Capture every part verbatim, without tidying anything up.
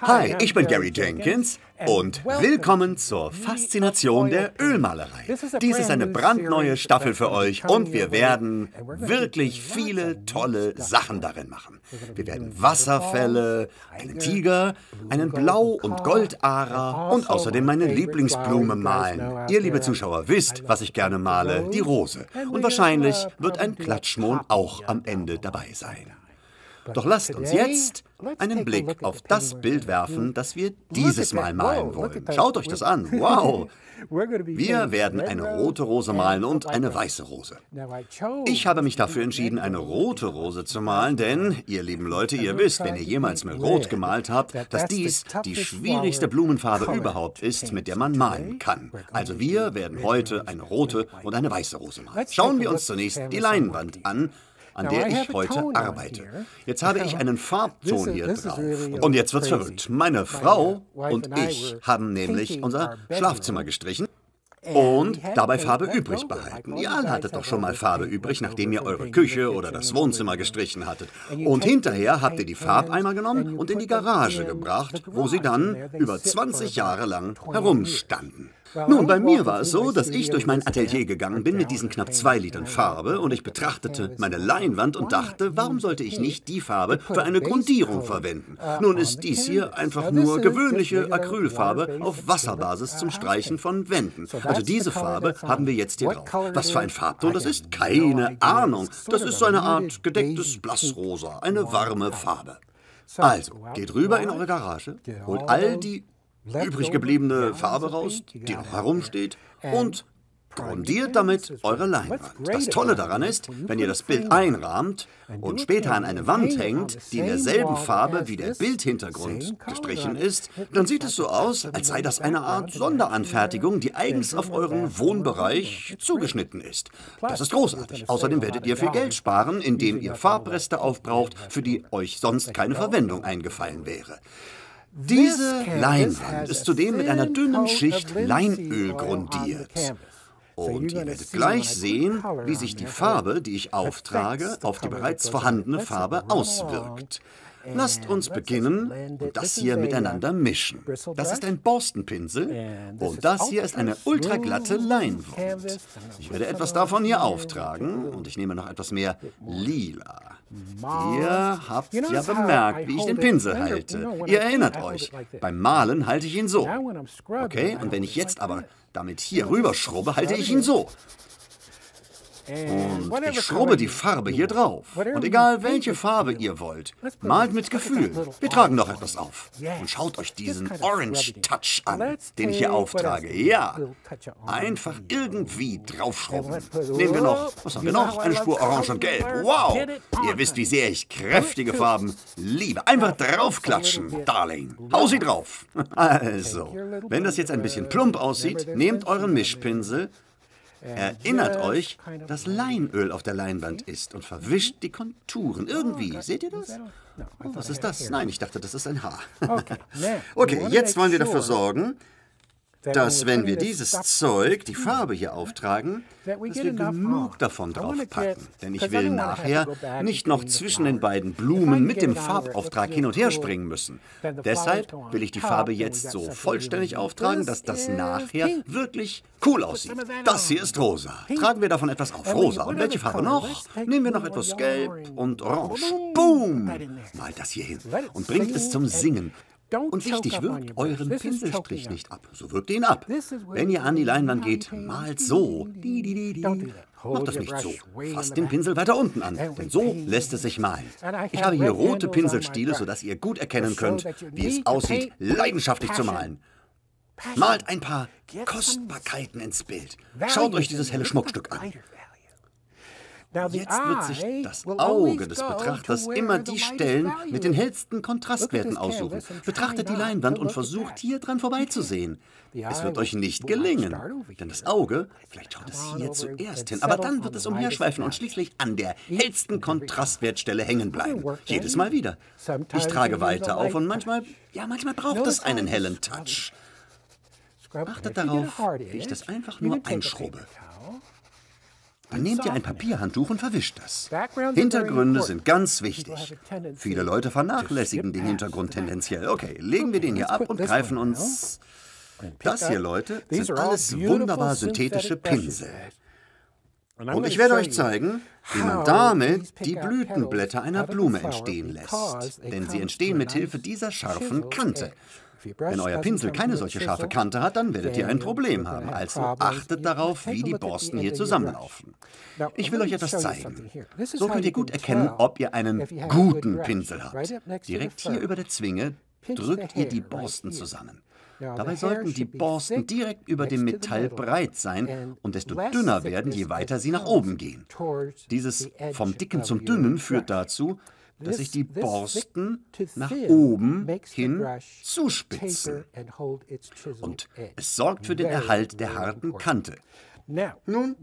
Hi, ich bin Gary Jenkins und willkommen zur Faszination der Ölmalerei. Dies ist eine brandneue Staffel für euch und wir werden wirklich viele tolle Sachen darin machen. Wir werden Wasserfälle, einen Tiger, einen Blau- und Goldarer und außerdem meine Lieblingsblume malen. Ihr, liebe Zuschauer, wisst, was ich gerne male, die Rose. Und wahrscheinlich wird ein Klatschmohn auch am Ende dabei sein. Doch lasst uns jetzt einen Blick auf das Bild werfen, das wir dieses Mal malen wollen. Schaut euch das an. Wow! Wir werden eine rote Rose malen und eine weiße Rose. Ich habe mich dafür entschieden, eine rote Rose zu malen, denn, ihr lieben Leute, ihr wisst, wenn ihr jemals mit Rot gemalt habt, dass dies die schwierigste Blumenfarbe überhaupt ist, mit der man malen kann. Also wir werden heute eine rote und eine weiße Rose malen. Schauen wir uns zunächst die Leinwand an, an der ich heute arbeite. Jetzt habe ich einen Farbton hier drauf. Und jetzt wird's verrückt. Meine Frau und ich haben nämlich unser Schlafzimmer gestrichen und dabei Farbe übrig behalten. Ihr alle hattet doch schon mal Farbe übrig, nachdem ihr eure Küche oder das Wohnzimmer gestrichen hattet. Und hinterher habt ihr die Farbeimer genommen und in die Garage gebracht, wo sie dann über zwanzig Jahre lang herumstanden. Nun, bei mir war es so, dass ich durch mein Atelier gegangen bin mit diesen knapp zwei Litern Farbe und ich betrachtete meine Leinwand und dachte, warum sollte ich nicht die Farbe für eine Grundierung verwenden? Nun ist dies hier einfach nur gewöhnliche Acrylfarbe auf Wasserbasis zum Streichen von Wänden. Also diese Farbe haben wir jetzt hier drauf. Was für ein Farbton das ist? Keine Ahnung. Das ist so eine Art gedecktes Blassrosa, eine warme Farbe. Also, geht rüber in eure Garage, holt all die übrig gebliebene Farbe raus, die noch herumsteht, und grundiert damit eure Leinwand. Das Tolle daran ist, wenn ihr das Bild einrahmt und später an eine Wand hängt, die in derselben Farbe wie der Bildhintergrund gestrichen ist, dann sieht es so aus, als sei das eine Art Sonderanfertigung, die eigens auf euren Wohnbereich zugeschnitten ist. Das ist großartig. Außerdem werdet ihr viel Geld sparen, indem ihr Farbreste aufbraucht, für die euch sonst keine Verwendung eingefallen wäre. Diese Leinwand ist zudem mit einer dünnen Schicht Leinöl grundiert. Und ihr werdet gleich sehen, wie sich die Farbe, die ich auftrage, auf die bereits vorhandene Farbe auswirkt. Lasst uns beginnen und das hier miteinander mischen. Das ist ein Borstenpinsel und das hier ist eine ultraglatte Leinwand. Ich werde etwas davon hier auftragen und ich nehme noch etwas mehr Lila. Ihr habt ja bemerkt, wie ich den Pinsel halte. Ihr erinnert euch, beim Malen halte ich ihn so. Okay, und wenn ich jetzt aber damit hier rüber schrubbe, halte ich ihn so. Und ich schrubbe die Farbe hier drauf. Und egal, welche Farbe ihr wollt, malt mit Gefühl. Wir tragen noch etwas auf. Und schaut euch diesen Orange Touch an, den ich hier auftrage. Ja, einfach irgendwie draufschrubben. Nehmen wir noch, was haben wir noch? Eine Spur Orange und Gelb. Wow, ihr wisst, wie sehr ich kräftige Farben liebe. Einfach draufklatschen, Darling. Hau sie drauf. Also, wenn das jetzt ein bisschen plump aussieht, nehmt euren Mischpinsel, erinnert euch, dass Leinöl auf der Leinwand ist und verwischt die Konturen. Irgendwie. Seht ihr das? Oh, was ist das? Nein, ich dachte, das ist ein Haar. Okay, jetzt wollen wir dafür sorgen, dass, wenn wir dieses Zeug, die Farbe hier auftragen, dass wir genug davon draufpacken. Denn ich will nachher nicht noch zwischen den beiden Blumen mit dem Farbauftrag hin und her springen müssen. Deshalb will ich die Farbe jetzt so vollständig auftragen, dass das nachher wirklich cool aussieht. Das hier ist rosa. Tragen wir davon etwas auf. Rosa. Und welche Farbe noch? Nehmen wir noch etwas Gelb und Orange. Boom! Malt das hier hin und bringt es zum Singen. Und wichtig, wirkt euren Pinselstrich nicht ab. So wirkt ihn ab. Wenn ihr an die Leinwand geht, malt so. Macht das nicht so. Fasst den Pinsel weiter unten an, denn so lässt es sich malen. Ich habe hier rote Pinselstiele, sodass ihr gut erkennen könnt, wie es aussieht, leidenschaftlich zu malen. Malt ein paar Kostbarkeiten ins Bild. Schaut euch dieses helle Schmuckstück an. Jetzt wird sich das Auge des Betrachters immer die Stellen mit den hellsten Kontrastwerten aussuchen. Betrachtet die Leinwand und versucht, hier dran vorbeizusehen. Es wird euch nicht gelingen, denn das Auge, vielleicht schaut es hier zuerst hin, aber dann wird es umherschweifen und schließlich an der hellsten Kontrastwertstelle hängen bleiben. Jedes Mal wieder. Ich trage weiter auf und manchmal, ja, manchmal braucht es einen hellen Touch. Achtet darauf, wie ich das einfach nur einschrubbe. Dann nehmt ihr ein Papierhandtuch und verwischt das. Hintergründe sind ganz wichtig. Viele Leute vernachlässigen den Hintergrund tendenziell. Okay, legen wir den hier ab und greifen uns... Das hier, Leute, sind alles wunderbar synthetische Pinsel. Und ich werde euch zeigen, wie man damit die Blütenblätter einer Blume entstehen lässt. Denn sie entstehen mit Hilfe dieser scharfen Kante. Wenn euer Pinsel keine solche scharfe Kante hat, dann werdet ihr ein Problem haben. Also achtet darauf, wie die Borsten hier zusammenlaufen. Ich will euch etwas zeigen. So könnt ihr gut erkennen, ob ihr einen guten Pinsel habt. Direkt hier über der Zwinge drückt ihr die Borsten zusammen. Dabei sollten die Borsten direkt über dem Metall breit sein und desto dünner werden, je weiter sie nach oben gehen. Dieses vom Dicken zum Dünnen führt dazu, dass sich die Borsten nach oben hin zuspitzen. Und es sorgt für den Erhalt der harten Kante. Nun,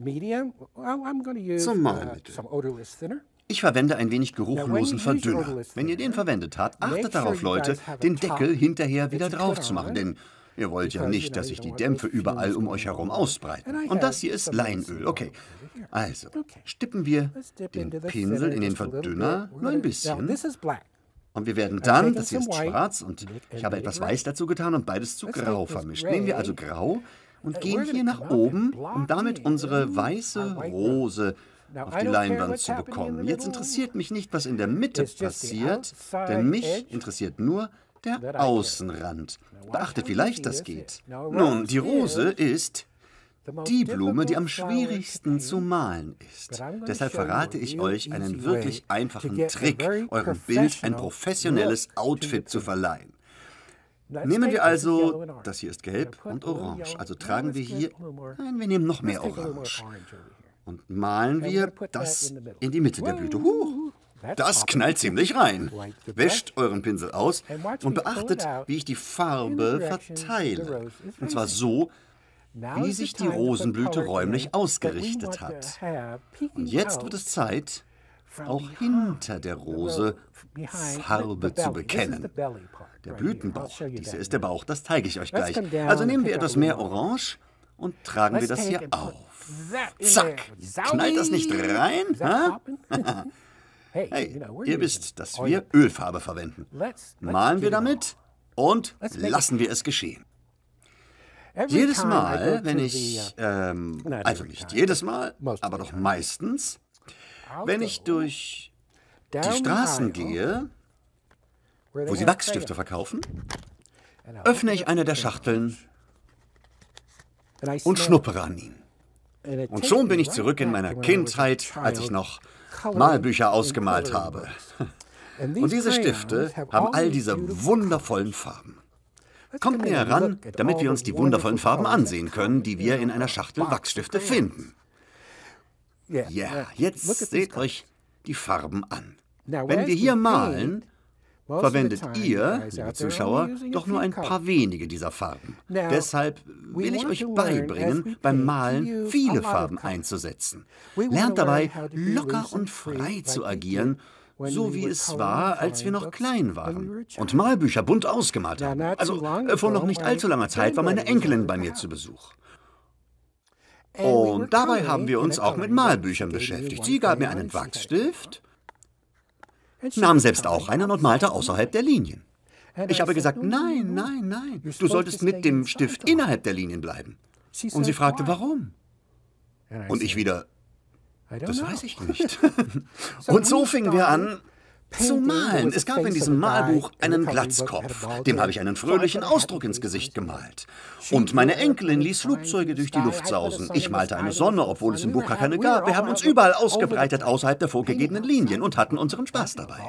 zum Malmittel. Ich verwende ein wenig geruchlosen Verdünner. Wenn ihr den verwendet habt, achtet darauf, Leute, den Deckel hinterher wieder drauf zu machen, denn ihr wollt ja nicht, dass sich die Dämpfe überall um euch herum ausbreiten. Und das hier ist Leinöl. Okay, also stippen wir den Pinsel in den Verdünner nur ein bisschen. Und wir werden dann, das hier ist schwarz und ich habe etwas Weiß dazu getan und beides zu Grau vermischt. Nehmen wir also Grau und gehen hier nach oben, um damit unsere weiße Rose auf die Leinwand zu bekommen. Jetzt interessiert mich nicht, was in der Mitte passiert, denn mich interessiert nur der Außenrand. Beachtet, wie leicht das geht. Nun, die Rose ist die Blume, die am schwierigsten zu malen ist. Deshalb verrate ich euch einen wirklich einfachen Trick, eurem Bild ein professionelles Outfit zu verleihen. Nehmen wir also, das hier ist gelb und orange, also tragen wir hier, nein, wir nehmen noch mehr orange. Und malen wir das in die Mitte der Blüte. Huh, das knallt ziemlich rein. Wäscht euren Pinsel aus und beachtet, wie ich die Farbe verteile. Und zwar so, wie sich die Rosenblüte räumlich ausgerichtet hat. Und jetzt wird es Zeit, auch hinter der Rose Farbe zu bekennen. Der Blütenbauch, dies hier ist der Bauch, das zeige ich euch gleich. Also nehmen wir etwas mehr Orange und tragen wir das hier auf. Zack! Knallt das nicht rein? Hey, ihr wisst, dass wir Ölfarbe verwenden. Malen wir damit und lassen wir es geschehen. Jedes Mal, wenn ich, ähm, also nicht jedes Mal, aber doch meistens, wenn ich durch die Straßen gehe, wo sie Wachsstifte verkaufen, öffne ich eine der Schachteln und schnuppere an ihn. Und schon bin ich zurück in meiner Kindheit, als ich noch Malbücher ausgemalt habe. Und diese Stifte haben all diese wundervollen Farben. Kommt näher ran, damit wir uns die wundervollen Farben ansehen können, die wir in einer Schachtel Wachsstifte finden. Ja, jetzt seht euch die Farben an. Wenn wir hier malen, verwendet ihr, liebe Zuschauer, doch nur ein paar wenige dieser Farben. Deshalb will ich euch beibringen, beim Malen viele Farben einzusetzen. Lernt dabei, locker und frei zu agieren, so wie es war, als wir noch klein waren und Malbücher bunt ausgemalt haben. Also vor noch nicht allzu langer Zeit war meine Enkelin bei mir zu Besuch. Und dabei haben wir uns auch mit Malbüchern beschäftigt. Sie gab mir einen Wachsstift, nahm selbst auch einen und malte außerhalb der Linien. Ich habe gesagt, nein, nein, nein, du solltest mit dem Stift innerhalb der Linien bleiben. Und sie fragte, warum? Und ich wieder, das weiß ich nicht. Und so fingen wir an zu malen. Es gab in diesem Malbuch einen Glatzkopf. Dem habe ich einen fröhlichen Ausdruck ins Gesicht gemalt. Und meine Enkelin ließ Flugzeuge durch die Luft sausen. Ich malte eine Sonne, obwohl es im Buch gar keine gab. Wir haben uns überall ausgebreitet, außerhalb der vorgegebenen Linien und hatten unseren Spaß dabei.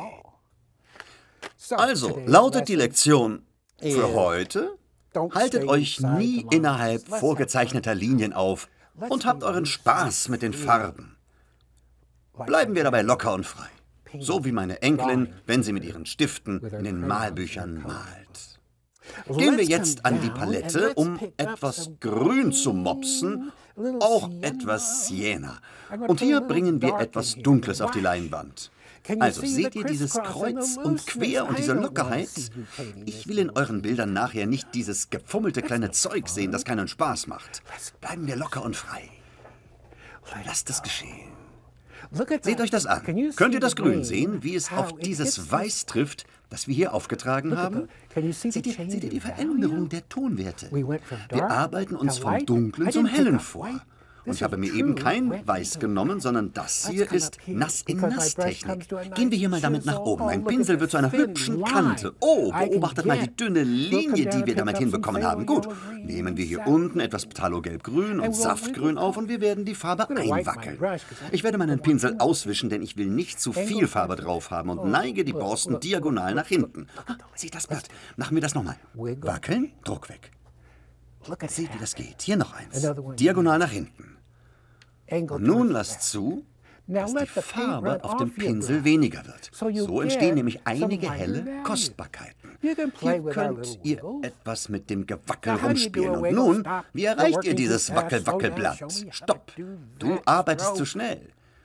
Also, lautet die Lektion für heute: Haltet euch nie innerhalb vorgezeichneter Linien auf und habt euren Spaß mit den Farben. Bleiben wir dabei locker und frei. So wie meine Enkelin, wenn sie mit ihren Stiften in den Malbüchern malt. Gehen wir jetzt an die Palette, um etwas Grün zu mopsen, auch etwas Sienna. Und hier bringen wir etwas Dunkles auf die Leinwand. Also seht ihr dieses Kreuz und Quer und diese Lockerheit? Ich will in euren Bildern nachher nicht dieses gefummelte kleine Zeug sehen, das keinen Spaß macht. Bleiben wir locker und frei. Lasst es geschehen. Seht euch das an. Könnt ihr das Grün sehen, wie es auf dieses Weiß trifft, das wir hier aufgetragen haben? Seht ihr, seht ihr die Veränderung der Tonwerte? Wir arbeiten uns vom Dunklen zum Hellen vor. Und ich habe mir eben kein Weiß genommen, sondern das hier ist Nass-in-Nass-Technik. Gehen wir hier mal damit nach oben. Mein Pinsel wird zu einer hübschen Kante. Oh, beobachtet mal die dünne Linie, die wir damit hinbekommen haben. Gut, nehmen wir hier unten etwas Phthalo-Gelb-Grün und Saftgrün auf und wir werden die Farbe einwackeln. Ich werde meinen Pinsel auswischen, denn ich will nicht zu viel Farbe drauf haben und neige die Borsten diagonal nach hinten. Ah, seht das Blatt. Machen wir das nochmal. Wackeln, Druck weg. Seht, wie das geht. Hier noch eins. Diagonal nach hinten. Und nun lasst zu, dass die Farbe auf dem Pinsel weniger wird. So entstehen nämlich einige helle Kostbarkeiten. Hier könnt ihr etwas mit dem Gewackel rumspielen. Und nun, wie erreicht ihr dieses Wackel-Wackelblatt? Stopp! Du arbeitest zu schnell.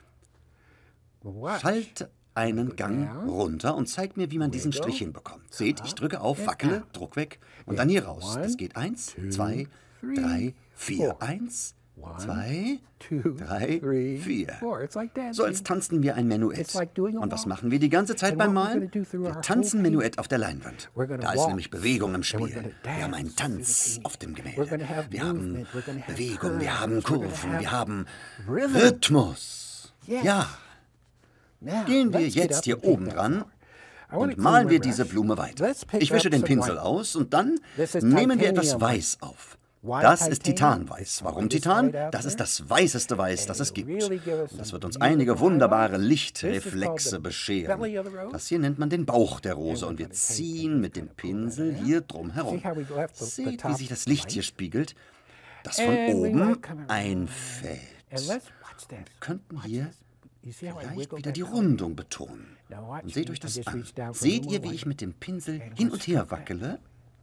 Schalte einen Gang runter und zeigt mir, wie man diesen Strich hinbekommt. Seht, ich drücke auf, wackele, Druck weg und dann hier raus. Das geht eins, zwei, drei, vier. Eins, zwei, drei, vier. So als tanzen wir ein Menuett. Und was machen wir die ganze Zeit beim Malen? Wir tanzen Menuett auf der Leinwand. Da ist nämlich Bewegung im Spiel. Wir haben einen Tanz auf dem Gemälde. Wir haben Bewegung, wir haben Kurven, wir haben Rhythmus. Ja. Gehen wir jetzt hier oben dran und malen wir diese Blume weiter. Ich wische den Pinsel aus und dann nehmen wir etwas Weiß auf. Das ist Titanweiß. Warum Titan? Das ist das weißeste Weiß, das es gibt. Und das wird uns einige wunderbare Lichtreflexe bescheren. Das hier nennt man den Bauch der Rose und wir ziehen mit dem Pinsel hier drum herum. Seht, wie sich das Licht hier spiegelt, das von oben einfällt. Wir könnten hier vielleicht wieder die Rundung betonen. Und seht euch das an. Seht ihr, wie ich mit dem Pinsel hin und her wackele?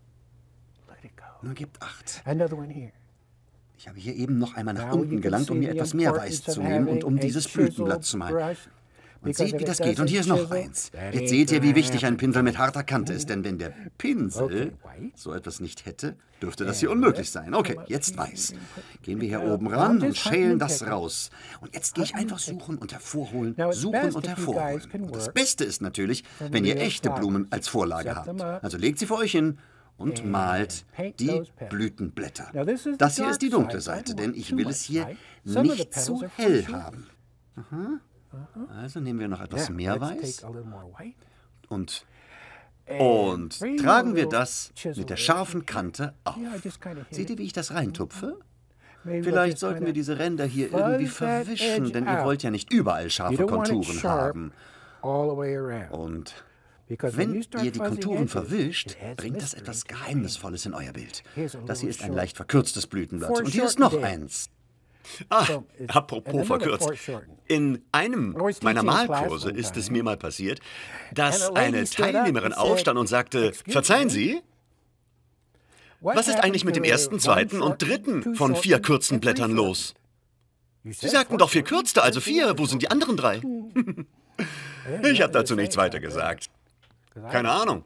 Nun gebt acht. Ich habe hier eben noch einmal nach unten gelangt, um mir etwas mehr Weiß zu nehmen und um dieses Blütenblatt zu malen. Und seht, wie das geht. Und hier ist noch eins. Jetzt seht ihr, wie wichtig ein Pinsel mit harter Kante ist. Denn wenn der Pinsel so etwas nicht hätte, dürfte das hier unmöglich sein. Okay, jetzt Weiß. Gehen wir hier oben ran und schälen das raus. Und jetzt gehe ich einfach suchen und hervorholen, suchen und hervorholen. Und das Beste ist natürlich, wenn ihr echte Blumen als Vorlage habt. Also legt sie vor euch hin und malt die Blütenblätter. Das hier ist die dunkle Seite, denn ich will es hier nicht zu hell haben. Aha. Also nehmen wir noch etwas mehr Weiß und, und tragen wir das mit der scharfen Kante auf. Seht ihr, wie ich das reintupfe? Vielleicht sollten wir diese Ränder hier irgendwie verwischen, denn ihr wollt ja nicht überall scharfe Konturen haben. Und wenn ihr die Konturen verwischt, bringt das etwas Geheimnisvolles in euer Bild. Das hier ist ein leicht verkürztes Blütenblatt. Und hier ist noch eins. Ah, apropos verkürzt. In einem meiner Malkurse ist es mir mal passiert, dass eine Teilnehmerin aufstand und sagte, verzeihen Sie, was ist eigentlich mit dem ersten, zweiten und dritten von vier kurzen Blättern los? Sie sagten doch vier kürzte, also vier. Wo sind die anderen drei? Ich habe dazu nichts weiter gesagt. Keine Ahnung.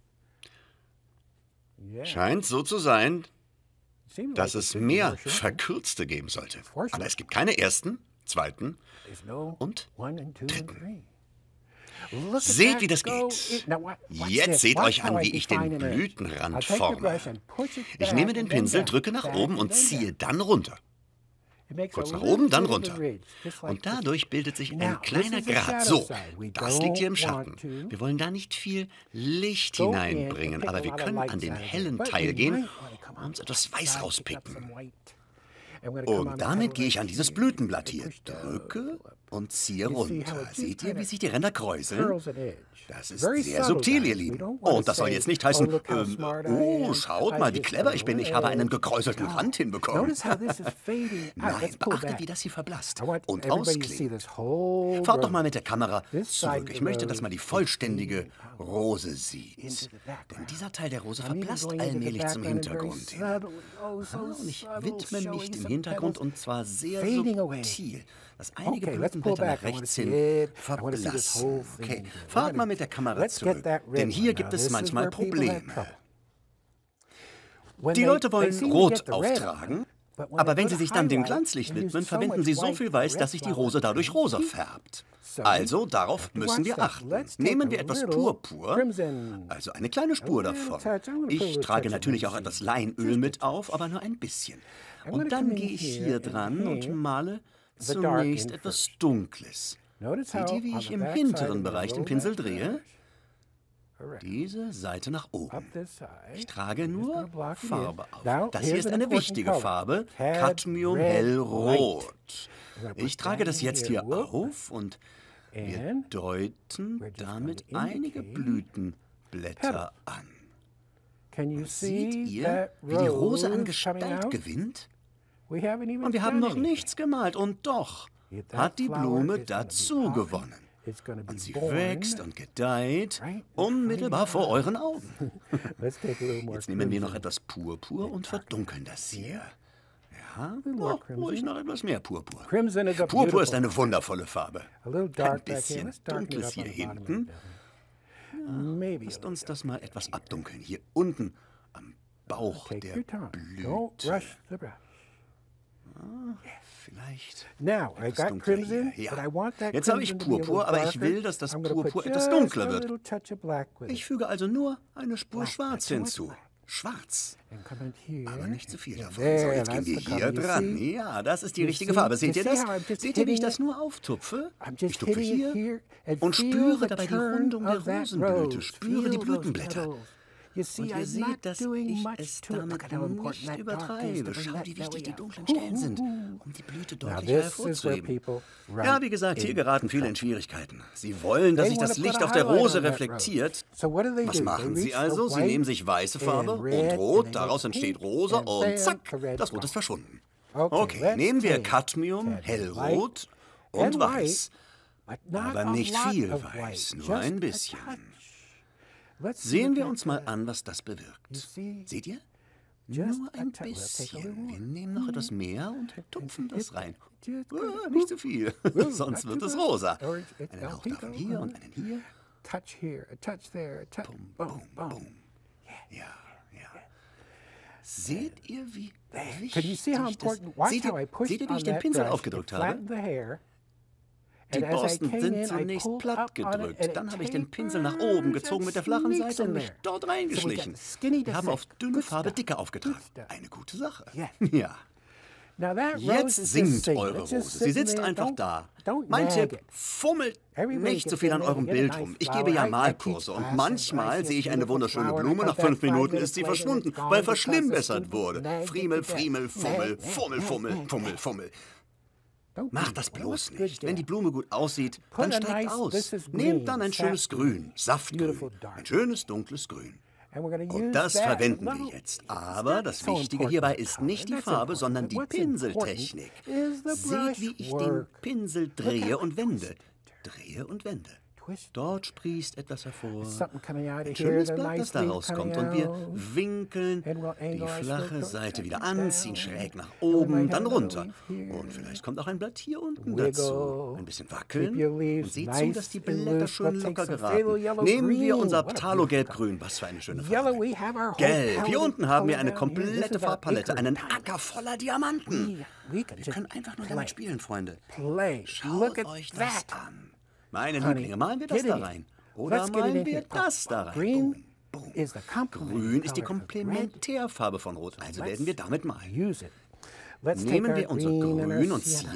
Scheint so zu sein, dass es mehr Verkürzte geben sollte. Aber es gibt keine ersten, zweiten und dritten. Seht, wie das geht. Jetzt seht euch an, wie ich den Blütenrand forme. Ich nehme den Pinsel, drücke nach oben und ziehe dann runter. Kurz nach oben, dann runter. Und dadurch bildet sich ein kleiner Grat. So, das liegt hier im Schatten. Wir wollen da nicht viel Licht hineinbringen, aber wir können an den hellen Teil gehen und uns etwas Weiß rauspicken. Und damit gehe ich an dieses Blütenblatt hier, drücke und ziehe runter. Seht ihr, wie sich die Ränder kräuseln? Das ist sehr subtil, ihr Lieben. Und das soll jetzt nicht heißen, ähm, oh, schaut mal, wie clever ich bin, ich habe einen gekräuselten Rand hinbekommen. Nein, beachtet, wie das hier verblasst und ausklingt. Fahrt doch mal mit der Kamera zurück. Ich möchte, dass man die vollständige Rose sieht. Denn dieser Teil der Rose verblasst allmählich zum Hintergrund hin. Und ich widme mich dem Hintergrund und zwar sehr subtil, dass einige Blütenblätter nach rechts hin verblassen. Okay, fahrt mal mit der Kamera zurück, denn hier gibt es manchmal Probleme. Die Leute wollen Rot auftragen, Aber wenn Sie sich dann dem Glanzlicht widmen, verwenden Sie so viel Weiß, dass sich die Rose dadurch rosa färbt. Also, darauf müssen wir achten. Nehmen wir etwas Purpur, also eine kleine Spur davon. Ich trage natürlich auch etwas Leinöl mit auf, aber nur ein bisschen. Und dann gehe ich hier dran und male zunächst etwas Dunkles. Seht ihr, wie ich im hinteren Bereich den Pinsel drehe? Diese Seite nach oben. Ich trage nur Farbe auf. Das hier ist eine wichtige Farbe, Cadmium hellrot. Ich trage das jetzt hier auf und wir deuten damit einige Blütenblätter an. Und seht ihr, wie die Rose an Gestalt gewinnt? Und wir haben noch nichts gemalt und doch hat die Blume dazu gewonnen. Und sie wächst und gedeiht unmittelbar vor euren Augen. Jetzt nehmen wir noch etwas Purpur und verdunkeln das hier. Ja, oh, ruhig noch etwas mehr Purpur. Purpur ist eine wundervolle Farbe. Ein bisschen Dunkles hier hinten. Ja, lasst uns das mal etwas abdunkeln. Hier unten am Bauch der Blüte. Ah, vielleicht etwas dunkler hier. Ja. Jetzt habe ich Purpur, aber ich will, dass das Purpur etwas dunkler wird. Ich füge also nur eine Spur Schwarz hinzu. Schwarz. Aber nicht zu viel davon. So, jetzt gehen wir hier dran. Ja, das ist die richtige Farbe. Seht ihr das? Seht ihr, wie ich das nur auftupfe? Ich tupfe hier und spüre dabei die Rundung der Rosenblüte. Spüre die Blütenblätter. Und ihr seht, dass ich es damit nicht übertreibe. Schau, wie wichtig die dunklen Stellen sind, um die Blüte deutlicher hervorzuheben. Ja, wie gesagt, hier geraten viele in Schwierigkeiten. Sie wollen, dass sich das Licht auf der Rose reflektiert. Was machen sie also? Sie nehmen sich weiße Farbe und Rot, daraus entsteht Rosa und zack, das Rot ist verschwunden. Okay, nehmen wir Cadmium, hellrot und Weiß. Aber nicht viel Weiß, nur ein bisschen. Sehen wir uns mal an, was das bewirkt. Seht ihr? Nur ein bisschen. Wir nehmen noch etwas mehr und tupfen das rein. Oh, nicht zu viel, sonst wird es rosa. Einen Hauch davon hier und einen hier. Bum, bum, bum. Ja, ja. Seht ihr, wie wichtig das ist? Seht ihr, seht ihr, wie ich den Pinsel aufgedrückt habe? Die Borsten sind zunächst platt gedrückt. Dann habe ich den Pinsel nach oben gezogen mit der flachen Seite und mich dort reingeschlichen. Wir haben auf dünne Farbe dicker aufgetragen. Eine gute Sache. Ja. Jetzt singt eure Rose. Sie sitzt einfach da. Mein Tipp, fummelt nicht zu viel an eurem Bild rum. Ich gebe ja Malkurse und manchmal sehe ich eine wunderschöne Blume, nach fünf Minuten ist sie verschwunden, weil verschlimmbessert wurde. Friemel, Friemel, Fummel, Fummel, Fummel, Fummel, Fummel. Macht das bloß nicht. Wenn die Blume gut aussieht, dann steigt aus. Nehmt dann ein schönes Grün, Saftgrün, ein schönes dunkles Grün. Und das verwenden wir jetzt. Aber das Wichtige hierbei ist nicht die Farbe, sondern die Pinseltechnik. Seht, wie ich den Pinsel drehe und wende. Drehe und wende. Dort sprießt etwas hervor, ein schönes Blatt, das da rauskommt, und wir winkeln die flache Seite wieder an, ziehen schräg nach oben, dann runter. Und vielleicht kommt auch ein Blatt hier unten dazu. Ein bisschen wackeln und seht zu, dass die Blätter schön locker geraten. Nehmen wir unser Ptalo-Gelb-Grün, was für eine schöne Farbe. Gelb, hier unten haben wir eine komplette Farbpalette, einen Acker voller Diamanten. Wir können einfach nur damit spielen, Freunde. Schaut euch das an. Meine Lieblinge, malen wir das da rein. Oder malen wir das da rein. Boom, boom. Grün ist die Komplementärfarbe von Rot, also werden wir damit malen. Nehmen wir unser Grün und Sienna.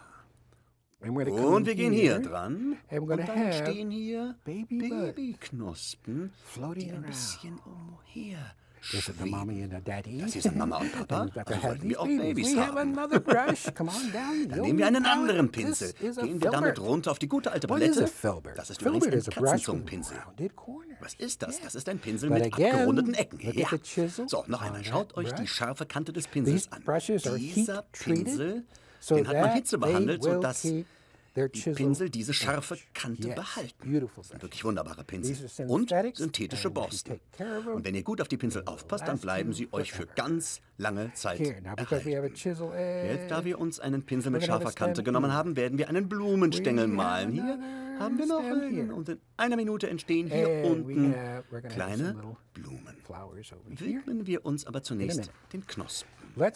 Und wir gehen hier dran. Und dann stehen hier Babyknospen, die ein bisschen umher schweben. Das hier sind Mama und Papa, also sollten wir auch Babys haben. Dann nehmen wir einen anderen Pinsel. Gehen wir damit runter auf die gute alte Palette. Das ist übrigens ein Katzenzungenpinsel. Was ist das? Das ist ein Pinsel mit abgerundeten Ecken. Ja. So, noch einmal. Schaut euch die scharfe Kante des Pinsels an. Dieser Pinsel, den hat man Hitze behandelt, sodass die Pinsel diese scharfe Kante behalten. Das sind wirklich wunderbare Pinsel. Und synthetische Borsten. Und wenn ihr gut auf die Pinsel aufpasst, dann bleiben sie euch für ganz lange Zeit erhalten. Jetzt, da wir uns einen Pinsel mit scharfer Kante genommen haben, werden wir einen Blumenstängel malen. Hier haben wir noch einen. Und in einer Minute entstehen hier unten kleine Blumen. Widmen wir uns aber zunächst den Knospen.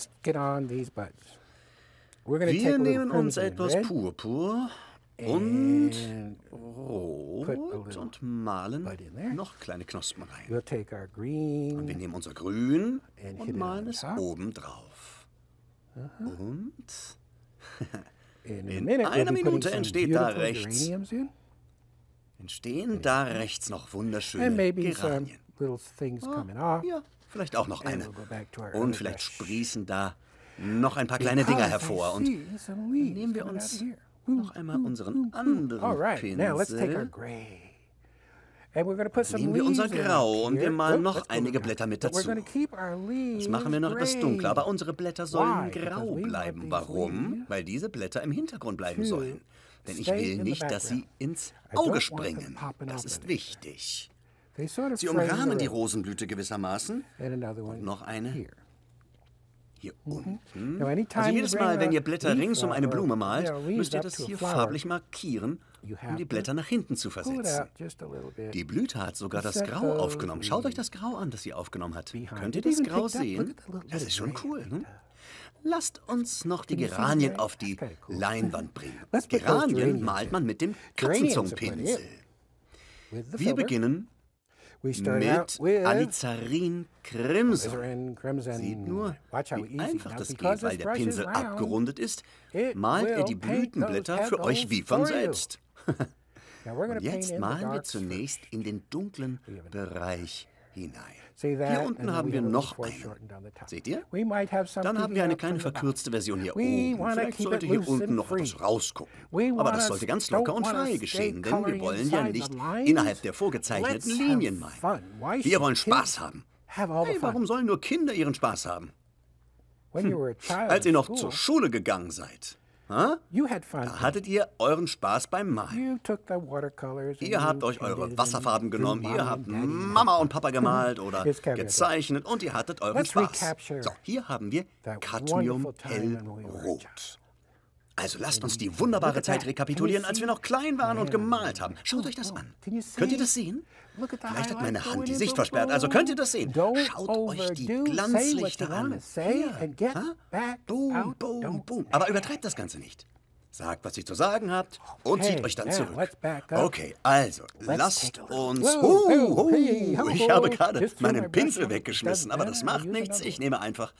Wir nehmen uns etwas Purpur und Rot und malen noch kleine Knospen rein. Und wir nehmen unser Grün und malen es oben drauf. Und in einer Minute entsteht da rechts, entstehen da rechts noch wunderschöne Geranien. Ah, ja, vielleicht auch noch eine. Und vielleicht sprießen da noch ein paar kleine Dinger hervor. Und dann nehmen wir uns noch einmal unseren anderen Pinsel. Nehmen wir unser Grau und wir malen noch einige Blätter mit dazu. Das machen wir noch etwas dunkler, aber unsere Blätter sollen grau bleiben. Warum? Weil diese Blätter im Hintergrund bleiben sollen. Denn ich will nicht, dass sie ins Auge springen. Das ist wichtig. Sie umrahmen die Rosenblüte gewissermaßen. Und noch eine hier unten. Also jedes Mal, wenn ihr Blätter rings um eine Blume malt, müsst ihr das hier farblich markieren, um die Blätter nach hinten zu versetzen. Die Blüte hat sogar das Grau aufgenommen. Schaut euch das Grau an, das sie aufgenommen hat. Könnt ihr das Grau sehen? Das ist schon cool, ne? Lasst uns noch die Geranien auf die Leinwand bringen. Geranien malt man mit dem Katzenzungenpinsel. Wir beginnen mit Alizarin Crimson. Seht nur, wie einfach das geht, weil der Pinsel abgerundet ist, malt er die Blütenblätter für euch wie von selbst. Und jetzt malen wir zunächst in den dunklen Bereich hinein. Hier unten haben wir noch einen. Seht ihr? Dann haben wir eine kleine verkürzte Version hier oben. Vielleicht sollte hier unten noch etwas rausgucken. Aber das sollte ganz locker und frei geschehen, denn wir wollen ja nicht innerhalb der vorgezeichneten Linien malen. Wir wollen Spaß haben. Hey, warum sollen nur Kinder ihren Spaß haben? Hm. Als ihr noch zur Schule gegangen seid, ha? Da hattet ihr euren Spaß beim Malen. Ihr habt euch eure Wasserfarben genommen, ihr habt Mama und Papa gemalt oder gezeichnet und ihr hattet euren Spaß. So, hier haben wir Cadmium hellrot. Also lasst uns die wunderbare Zeit rekapitulieren, als wir noch klein waren und gemalt haben. Schaut euch das an. Könnt ihr das sehen? Vielleicht hat meine Hand die Sicht versperrt, also könnt ihr das sehen. Schaut euch die Glanzlichter an. Hier. Ha? Boom, boom, boom. Aber übertreibt das Ganze nicht. Sagt, was ihr zu sagen habt und zieht euch dann zurück. Okay, also, lasst uns... Uh, uh, ich habe gerade meinen Pinsel weggeschmissen, aber das macht nichts. Ich nehme einfach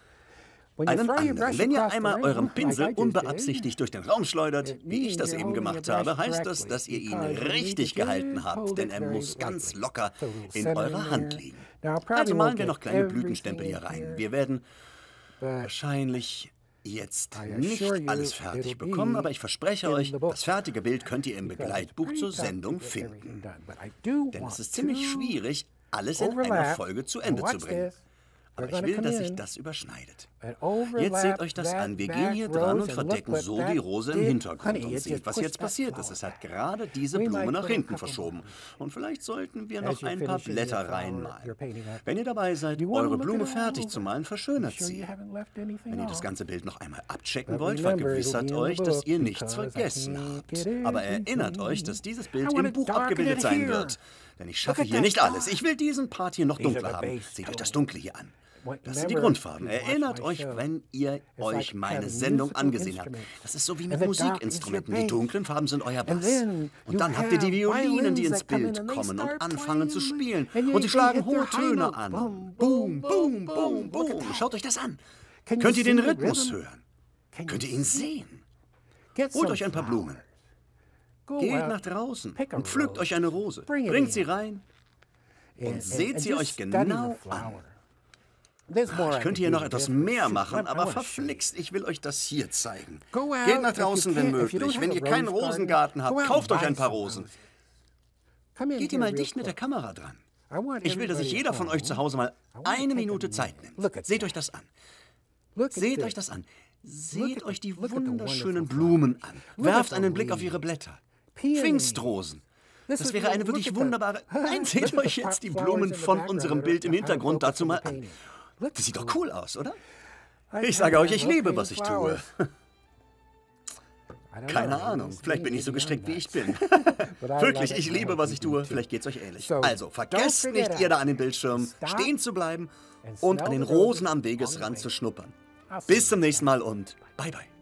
einen anderen. Wenn ihr einmal euren Pinsel unbeabsichtigt durch den Raum schleudert, wie ich das eben gemacht habe, heißt das, dass ihr ihn richtig gehalten habt, denn er muss ganz locker in eurer Hand liegen. Also malen wir noch kleine Blütenstempel hier rein. Wir werden wahrscheinlich jetzt nicht alles fertig bekommen, aber ich verspreche euch, das fertige Bild könnt ihr im Begleitbuch zur Sendung finden. Denn es ist ziemlich schwierig, alles in einer Folge zu Ende zu bringen. Aber ich will, dass sich das überschneidet. Jetzt seht euch das an. Wir gehen hier dran und verdecken so die Rose im Hintergrund. Und seht, was jetzt passiert ist. Es hat gerade diese Blume nach hinten verschoben. Und vielleicht sollten wir noch ein paar Blätter reinmalen. Wenn ihr dabei seid, eure Blume fertig zu malen, verschönert sie. Wenn ihr das ganze Bild noch einmal abchecken wollt, vergewissert euch, dass ihr nichts vergessen habt. Aber erinnert euch, dass dieses Bild im Buch abgebildet sein wird. Denn ich schaffe hier nicht alles. Ich will diesen Part hier noch dunkler haben. Seht euch das Dunkle hier an. Das sind die Grundfarben. Erinnert euch, wenn ihr euch meine Sendung angesehen habt. Das ist so wie mit Musikinstrumenten. Die dunklen Farben sind euer Bass. Und dann habt ihr die Violinen, die ins Bild kommen und anfangen zu spielen. Und sie schlagen hohe Töne an. Boom, boom, boom, boom. Schaut euch das an. Könnt ihr den Rhythmus hören? Könnt ihr ihn sehen? Holt euch ein paar Blumen. Geht nach draußen und pflückt euch eine Rose. Bringt sie rein und seht sie euch genau an. Ich könnte hier noch etwas mehr machen, aber verflixt, ich will euch das hier zeigen. Geht nach draußen, wenn möglich. Wenn ihr keinen Rosengarten habt, kauft euch ein paar Rosen. Geht ihr mal dicht mit der Kamera dran. Ich will, dass sich jeder von euch zu Hause mal eine Minute Zeit nimmt. Seht euch das an. Seht euch das an. Seht euch die wunderschönen Blumen an. Werft einen Blick auf ihre Blätter. Pfingstrosen. Das wäre eine wirklich wunderbare... Nein, seht euch jetzt die Blumen von unserem Bild im Hintergrund dazu mal an. Das sieht doch cool aus, oder? Ich sage euch, ich liebe, was ich tue. Keine Ahnung, vielleicht bin ich so gestrickt, wie ich bin. Wirklich, ich liebe, was ich tue. Vielleicht geht's euch ähnlich. Also, vergesst nicht, ihr da an dem Bildschirm stehen zu bleiben und an den Rosen am Wegesrand zu schnuppern. Bis zum nächsten Mal und bye bye.